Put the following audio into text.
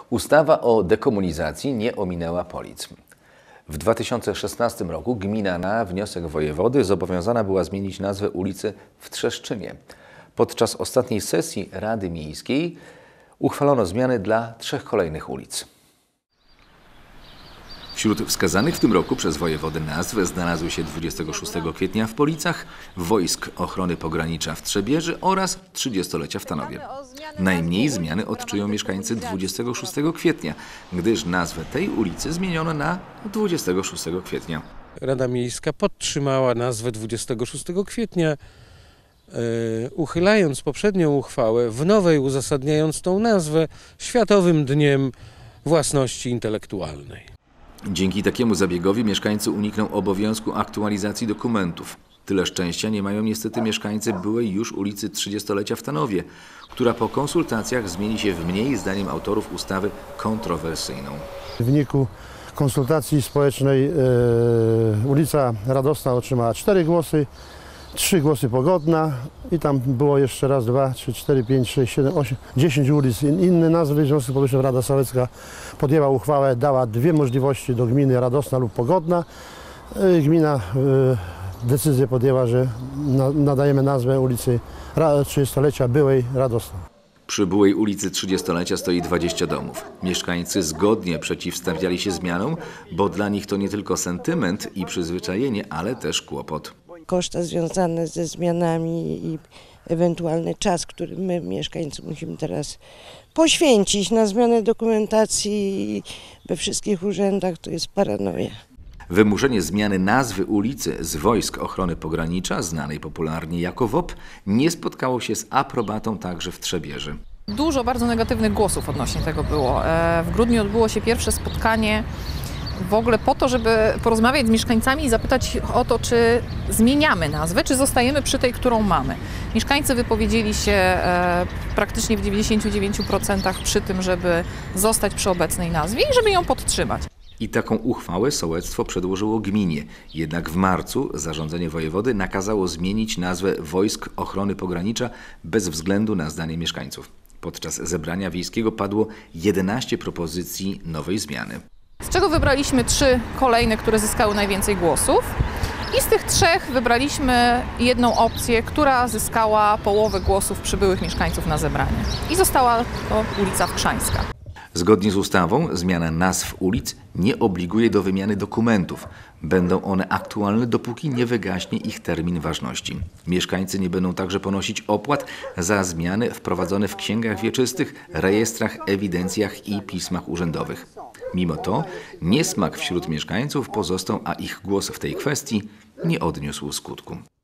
Ustawa o dekomunizacji nie ominęła Polic. W 2016 roku gmina na wniosek wojewody zobowiązana była zmienić nazwę ulicy w Trzeszczynie. Podczas ostatniej sesji Rady Miejskiej uchwalono zmiany dla 3 kolejnych ulic. Wśród wskazanych w tym roku przez wojewodę nazw znalazły się 26 kwietnia w Policach, Wojsk Ochrony Pogranicza w Trzebieży oraz 30-lecia w Tanowie. Najmniej zmiany odczują mieszkańcy 26 kwietnia, gdyż nazwę tej ulicy zmieniono na 26 kwietnia. Rada Miejska podtrzymała nazwę 26 kwietnia, uchylając poprzednią uchwałę, w nowej uzasadniając tą nazwę Światowym Dniem Własności Intelektualnej. Dzięki takiemu zabiegowi mieszkańcy unikną obowiązku aktualizacji dokumentów. Tyle szczęścia nie mają niestety mieszkańcy byłej już ulicy 30-lecia w Tanowie, która po konsultacjach zmieni się w mniej, zdaniem autorów ustawy, kontrowersyjną. W wyniku konsultacji społecznej ulica Radosna otrzymała 4 głosy, 3 głosy Pogodna i tam było jeszcze raz, 2, 3, 4, 5, 6, 7, 8, 10 ulic inne nazwy. W związku z powyższym Rada Sołecka podjęła uchwałę, dała 2 możliwości do gminy: Radosna lub Pogodna. Gmina decyzję podjęła, że nadajemy nazwę ulicy 30-lecia byłej Radosna. Przy byłej ulicy 30-lecia stoi 20 domów. Mieszkańcy zgodnie przeciwstawiali się zmianom, bo dla nich to nie tylko sentyment i przyzwyczajenie, ale też kłopot. Koszty związane ze zmianami i ewentualny czas, który my, mieszkańcy, musimy teraz poświęcić na zmianę dokumentacji we wszystkich urzędach, to jest paranoja. Wymuszenie zmiany nazwy ulicy z Wojsk Ochrony Pogranicza, znanej popularnie jako WOP, nie spotkało się z aprobatą także w Trzebieży. Dużo bardzo negatywnych głosów odnośnie tego było. W grudniu odbyło się pierwsze spotkanie w ogóle po to, żeby porozmawiać z mieszkańcami i zapytać o to, czy zmieniamy nazwę, czy zostajemy przy tej, którą mamy. Mieszkańcy wypowiedzieli się praktycznie w 99% przy tym, żeby zostać przy obecnej nazwie i żeby ją podtrzymać. I taką uchwałę sołectwo przedłożyło gminie. Jednak w marcu zarządzenie wojewody nakazało zmienić nazwę Wojsk Ochrony Pogranicza bez względu na zdanie mieszkańców. Podczas zebrania wiejskiego padło 11 propozycji nowej zmiany. Z czego wybraliśmy 3 kolejne, które zyskały najwięcej głosów. I z tych 3 wybraliśmy jedną opcję, która zyskała połowę głosów przybyłych mieszkańców na zebranie. I została to ulica Wkrzańska. Zgodnie z ustawą zmiana nazw ulic nie obliguje do wymiany dokumentów. Będą one aktualne, dopóki nie wygaśnie ich termin ważności. Mieszkańcy nie będą także ponosić opłat za zmiany wprowadzone w księgach wieczystych, rejestrach, ewidencjach i pismach urzędowych. Mimo to niesmak wśród mieszkańców pozostał, a ich głos w tej kwestii nie odniósł skutku.